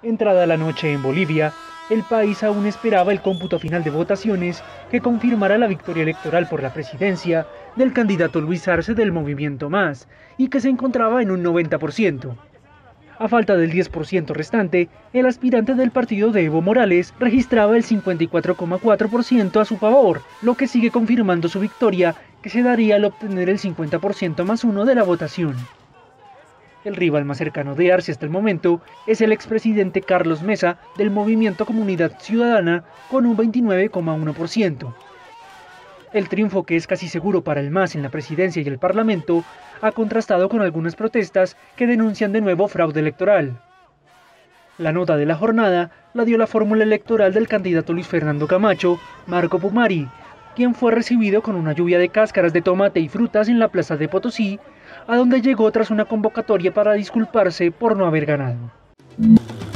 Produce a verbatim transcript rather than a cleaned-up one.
Entrada la noche en Bolivia, el país aún esperaba el cómputo final de votaciones que confirmara la victoria electoral por la presidencia del candidato Luis Arce del Movimiento Más y que se encontraba en un noventa por ciento. A falta del diez por ciento restante, el aspirante del partido de Evo Morales registraba el cincuenta y cuatro coma cuatro por ciento a su favor, lo que sigue confirmando su victoria, que se daría al obtener el cincuenta por ciento más uno de la votación. El rival más cercano de Arce hasta el momento es el expresidente Carlos Mesa del Movimiento Comunidad Ciudadana con un veintinueve coma uno por ciento. El triunfo, que es casi seguro para el MAS en la presidencia y el parlamento, ha contrastado con algunas protestas que denuncian de nuevo fraude electoral. La nota de la jornada la dio la fórmula electoral del candidato Luis Fernando Camacho, Marco Pumari, quien fue recibido con una lluvia de cáscaras de tomate y frutas en la plaza de Potosí, a donde llegó tras una convocatoria para disculparse por no haber ganado.